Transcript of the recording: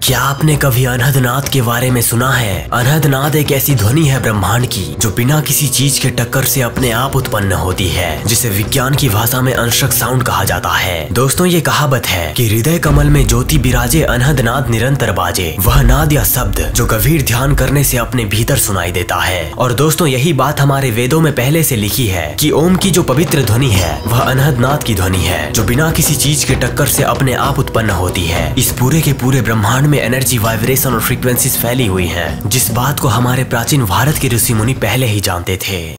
क्या आपने कभी अनहदनाद के बारे में सुना है? अनहदनाद एक ऐसी ध्वनि है ब्रह्मांड की जो बिना किसी चीज के टक्कर से अपने आप उत्पन्न होती है, जिसे विज्ञान की भाषा में अनस्ट्रक साउंड कहा जाता है। दोस्तों, ये कहावत है कि हृदय कमल में ज्योति बिराजे, अनहदनाद निरंतर बाजे। वह नाद या शब्द जो गंभीर ध्यान करने से अपने भीतर सुनाई देता है। और दोस्तों, यही बात हमारे वेदों में पहले से लिखी है कि ओम की जो पवित्र ध्वनि है वह अनहदनाद की ध्वनि है, जो बिना किसी चीज के टक्कर से अपने आप उत्पन्न होती है। इस पूरे के पूरे ब्रह्मांड में एनर्जी, वाइब्रेशन और फ्रीक्वेंसीज फैली हुई हैं, जिस बात को हमारे प्राचीन भारत के ऋषि मुनि पहले ही जानते थे।